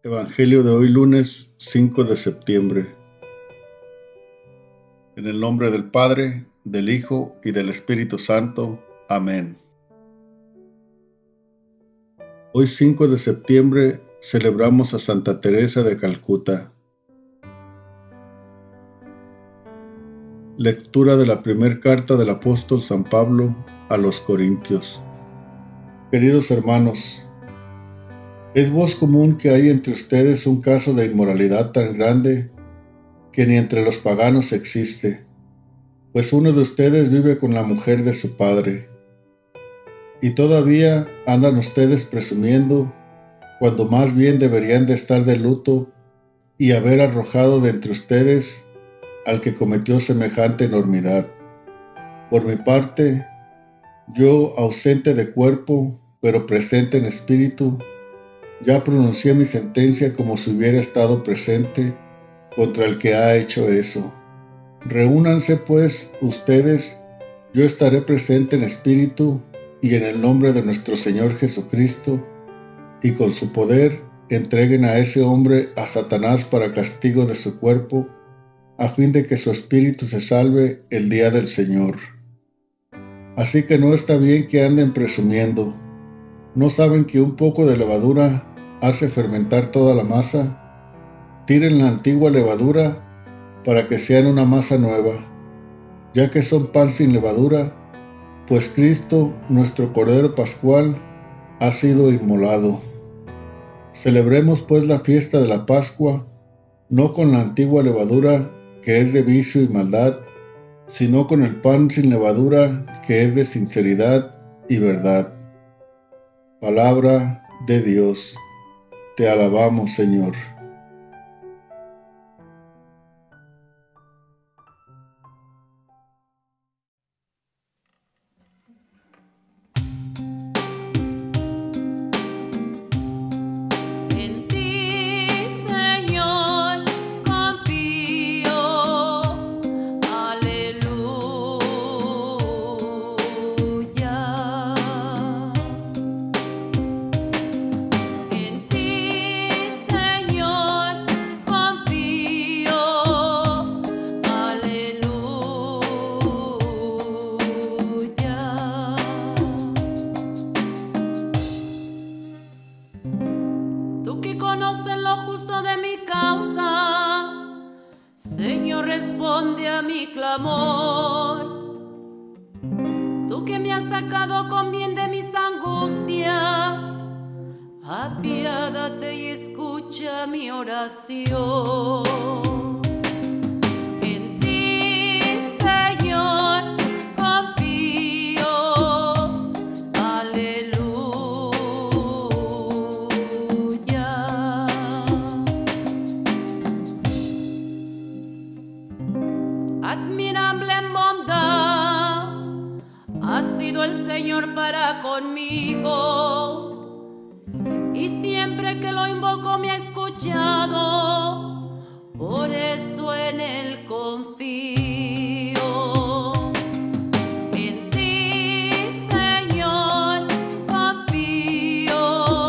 Evangelio de hoy lunes 5 de septiembre. En el nombre del Padre, del Hijo y del Espíritu Santo. Amén. Hoy 5 de septiembre celebramos a Santa Teresa de Calcuta. Lectura de la primera carta del apóstol San Pablo a los Corintios. Queridos hermanos, ¿es voz común que hay entre ustedes un caso de inmoralidad tan grande que ni entre los paganos existe? Pues uno de ustedes vive con la mujer de su padre. Y todavía andan ustedes presumiendo, cuando más bien deberían de estar de luto y haber arrojado de entre ustedes al que cometió semejante enormidad. Por mi parte, yo, ausente de cuerpo, pero presente en espíritu, ya pronuncié mi sentencia como si hubiera estado presente contra el que ha hecho eso. Reúnanse pues ustedes, yo estaré presente en espíritu y en el nombre de nuestro Señor Jesucristo, y con su poder entreguen a ese hombre a Satanás para castigo de su cuerpo, a fin de que su espíritu se salve el día del Señor. Así que no está bien que anden presumiendo. ¿No saben que un poco de levadura hace fermentar toda la masa? Tiren la antigua levadura para que sean una masa nueva, ya que son pan sin levadura, pues Cristo, nuestro Cordero Pascual, ha sido inmolado. Celebremos pues la fiesta de la Pascua, no con la antigua levadura, que es de vicio y maldad, sino con el pan sin levadura, que es de sinceridad y verdad. Palabra de Dios. Te alabamos, Señor. Señor, responde a mi clamor. Tú que me has sacado con bien de mis angustias, apiádate y escucha mi oración. En ti, Señor, confío. Aleluya. Admirable en bondad ha sido el Señor para conmigo, y siempre que lo invoco me ha escuchado, por eso en Él confío. En ti, Señor, confío.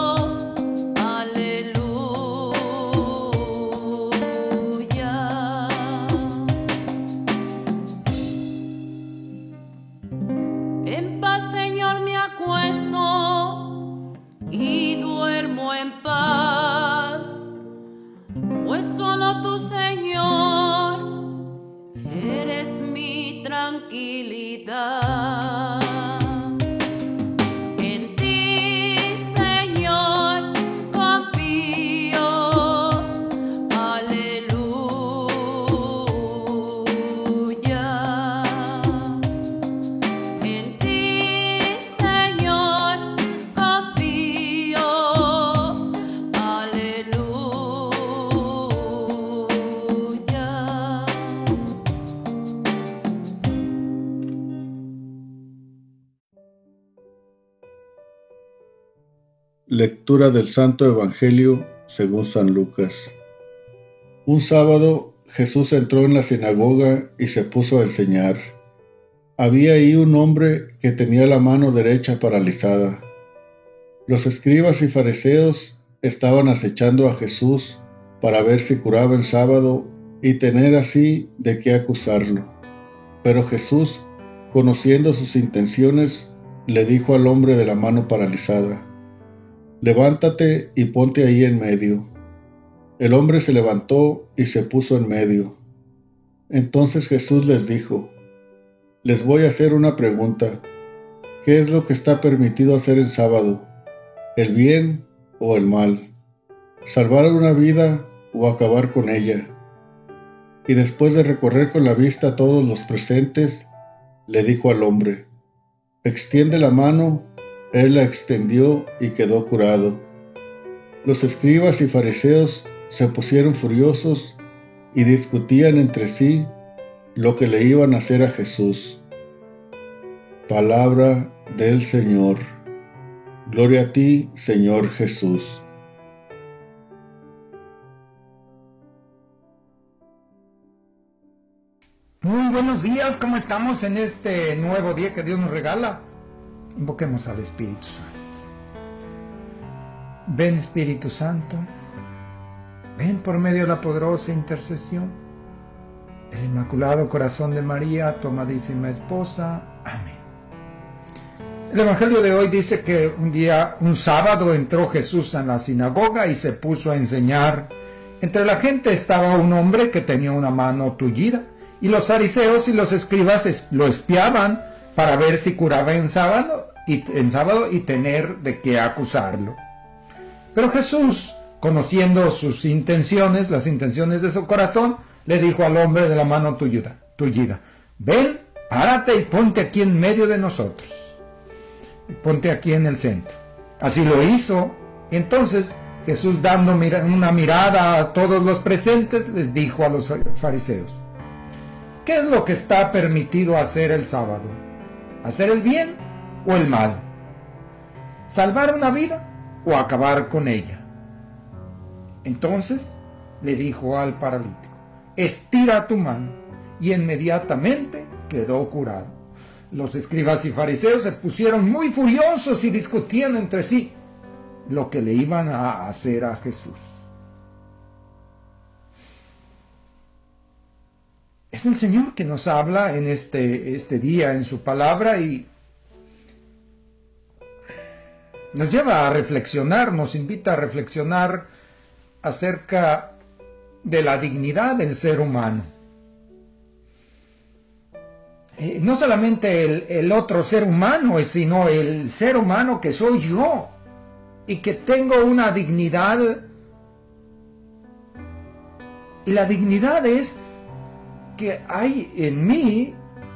Aleluya. En paz, Señor, me acuesto y duermo en paz, pues solo tú, Señor, eres mi tranquilidad. En ti, Señor, confío. Aleluya. En ti, Señor, confío. Aleluya. Lectura del Santo Evangelio según San Lucas. Un sábado Jesús entró en la sinagoga y se puso a enseñar. Había ahí un hombre que tenía la mano derecha paralizada. Los escribas y fariseos estaban acechando a Jesús para ver si curaba en sábado y tener así de qué acusarlo. Pero Jesús, conociendo sus intenciones, le dijo al hombre de la mano paralizada: «Levántate y ponte ahí en medio». El hombre se levantó y se puso en medio. Entonces Jesús les dijo: «Les voy a hacer una pregunta. ¿Qué es lo que está permitido hacer en sábado? ¿El bien o el mal? ¿Salvar una vida o acabar con ella?». Y después de recorrer con la vista a todos los presentes, le dijo al hombre: «Extiende la mano». Él la extendió y quedó curado. Los escribas y fariseos se pusieron furiosos y discutían entre sí lo que le iban a hacer a Jesús. Palabra del Señor. Gloria a ti, Señor Jesús. Muy buenos días, ¿cómo estamos en este nuevo día que Dios nos regala? Invoquemos al Espíritu Santo. Ven, Espíritu Santo, ven por medio de la poderosa intercesión del Inmaculado Corazón de María, tu amadísima esposa. Amén. El Evangelio de hoy dice que un sábado entró Jesús en la sinagoga y se puso a enseñar. Entre la gente estaba un hombre que tenía una mano tullida, y los fariseos y los escribas lo espiaban para ver si curaba en sábado y tener de qué acusarlo. Pero Jesús, conociendo sus intenciones, las intenciones de su corazón, le dijo al hombre de la mano tullida: «Ven, párate y ponte aquí en medio de nosotros. Ponte aquí en el centro». Así lo hizo. Entonces Jesús, dando una mirada a todos los presentes, les dijo a los fariseos: «¿Qué es lo que está permitido hacer el sábado? ¿Hacer el bien o el mal? ¿Salvar una vida o acabar con ella?». Entonces le dijo al paralítico: «Estira tu mano». Y inmediatamente quedó curado. Los escribas y fariseos se pusieron muy furiosos y discutían entre sí lo que le iban a hacer a Jesús. Es el Señor que nos habla en este día en su palabra y nos lleva a reflexionar, nos invita a reflexionar acerca de la dignidad del ser humano. No solamente el otro ser humano, sino el ser humano que soy yo y que tengo una dignidad. Y la dignidad es que hay en mí,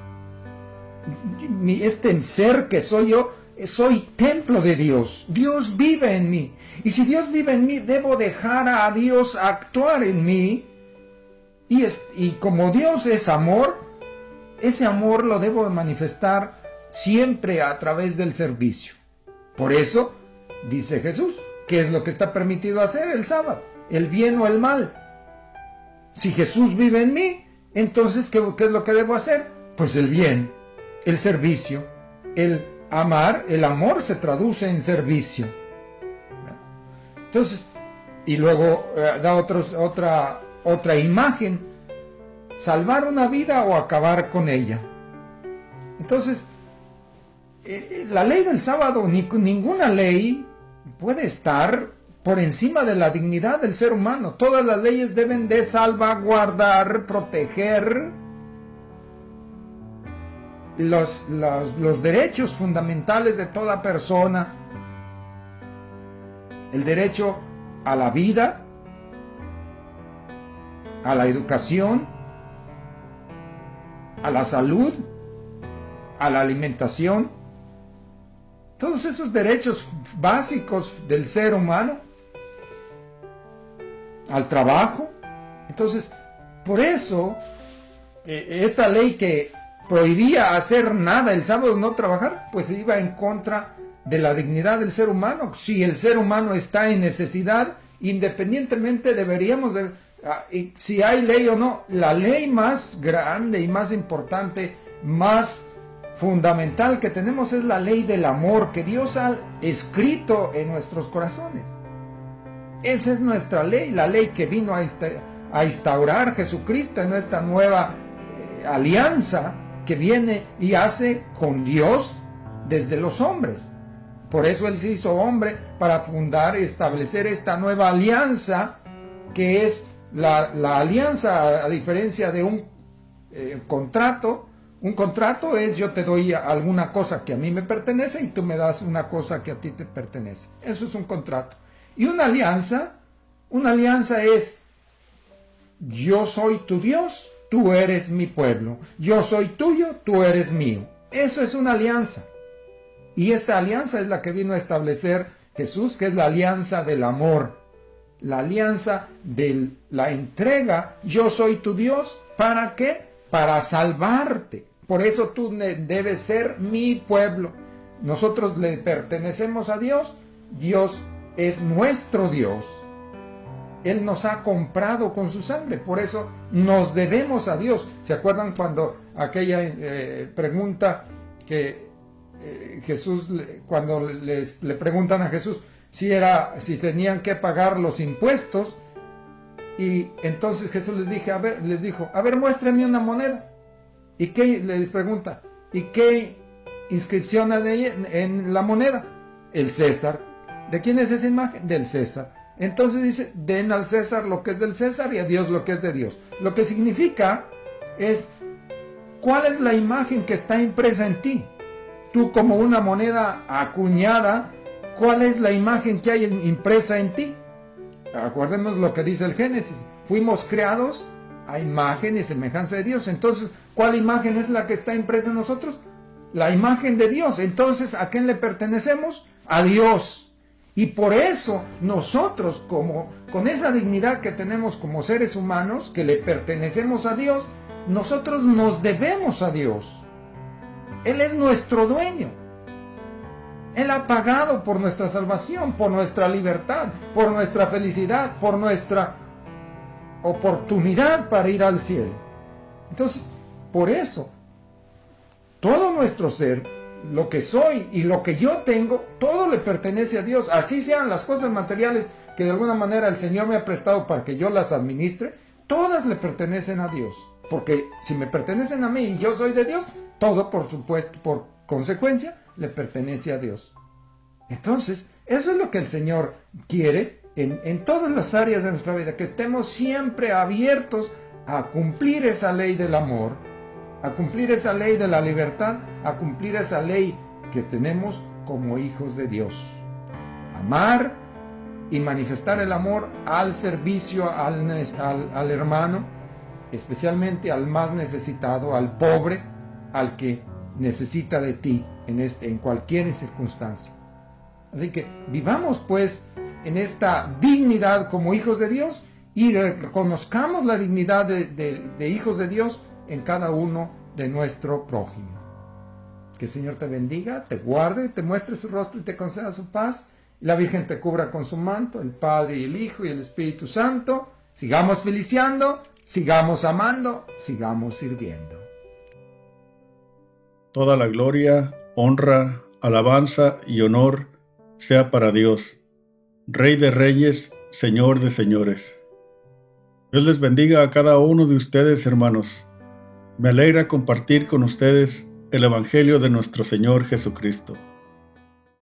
este ser que soy yo, soy templo de Dios. Dios vive en mí. Y si Dios vive en mí, debo dejar a Dios actuar en mí. Y como Dios es amor, ese amor lo debo manifestar siempre a través del servicio. Por eso, dice Jesús, ¿qué es lo que está permitido hacer el sábado? ¿El bien o el mal? Si Jesús vive en mí, entonces, ¿qué es lo que debo hacer? Pues el bien, el servicio, el amar. El amor se traduce en servicio. Entonces, y luego da otra imagen: salvar una vida o acabar con ella. Entonces, la ley del sábado, ninguna ley puede estar por encima de la dignidad del ser humano. Todas las leyes deben de salvaguardar, proteger los derechos fundamentales de toda persona. El derecho a la vida, a la educación, a la salud, a la alimentación. Todos esos derechos básicos del ser humano, al trabajo. Entonces, por eso, esta ley que prohibía hacer nada el sábado, no trabajar, pues iba en contra de la dignidad del ser humano. Si el ser humano está en necesidad, independientemente deberíamos de, si hay ley o no, la ley más grande y más importante, más fundamental que tenemos es la ley del amor que Dios ha escrito en nuestros corazones. Esa es nuestra ley, la ley que vino a instaurar Jesucristo en esta nueva alianza que viene y hace con Dios desde los hombres. Por eso Él se hizo hombre para fundar y establecer esta nueva alianza, que es la alianza, a diferencia de un contrato. Un contrato es: yo te doy alguna cosa que a mí me pertenece y tú me das una cosa que a ti te pertenece. Eso es un contrato. Y una alianza es: yo soy tu Dios, tú eres mi pueblo. Yo soy tuyo, tú eres mío. Eso es una alianza. Y esta alianza es la que vino a establecer Jesús, que es la alianza del amor. La alianza de la entrega. Yo soy tu Dios. ¿Para qué? Para salvarte. Por eso tú debes ser mi pueblo. Nosotros le pertenecemos a Dios. Dios es nuestro Dios. Él nos ha comprado con su sangre. Por eso nos debemos a Dios. ¿Se acuerdan cuando aquella pregunta que Jesús, cuando le preguntan a Jesús si tenían que pagar los impuestos? Y entonces Jesús les dijo, a ver, muéstrenme una moneda. ¿Y qué les pregunta? ¿Y qué inscripción hay en la moneda? El César. ¿De quién es esa imagen? Del César. Entonces dice: den al César lo que es del César y a Dios lo que es de Dios. Lo que significa es: ¿cuál es la imagen que está impresa en ti? Tú, como una moneda acuñada, ¿cuál es la imagen que hay impresa en ti? Acuérdenos lo que dice el Génesis: fuimos creados a imagen y semejanza de Dios. Entonces, ¿cuál imagen es la que está impresa en nosotros? La imagen de Dios. Entonces, ¿a quién le pertenecemos? A Dios. Y por eso nosotros, con esa dignidad que tenemos como seres humanos, que le pertenecemos a Dios, nosotros nos debemos a Dios. Él es nuestro dueño. Él ha pagado por nuestra salvación, por nuestra libertad, por nuestra felicidad, por nuestra oportunidad para ir al cielo. Entonces, por eso, todo nuestro ser, lo que soy y lo que yo tengo, todo le pertenece a Dios. Así sean las cosas materiales que de alguna manera el Señor me ha prestado para que yo las administre, todas le pertenecen a Dios. Porque si me pertenecen a mí y yo soy de Dios, todo, por supuesto, por consecuencia, le pertenece a Dios. Entonces, eso es lo que el Señor quiere en todas las áreas de nuestra vida, que estemos siempre abiertos a cumplir esa ley del amor, a cumplir esa ley de la libertad, a cumplir esa ley que tenemos como hijos de Dios. Amar y manifestar el amor al servicio al hermano, especialmente al más necesitado, al pobre, al que necesita de ti en cualquier circunstancia. Así que vivamos pues en esta dignidad como hijos de Dios y reconozcamos la dignidad de hijos de Dios en cada uno de nuestro prójimo. Que el Señor te bendiga, te guarde, te muestre su rostro y te conceda su paz. Y la Virgen te cubra con su manto, el Padre y el Hijo y el Espíritu Santo. Sigamos feliciando, sigamos amando, sigamos sirviendo. Toda la gloria, honra, alabanza y honor sea para Dios, Rey de reyes, Señor de señores. Dios les bendiga a cada uno de ustedes, hermanos. Me alegra compartir con ustedes el Evangelio de nuestro Señor Jesucristo.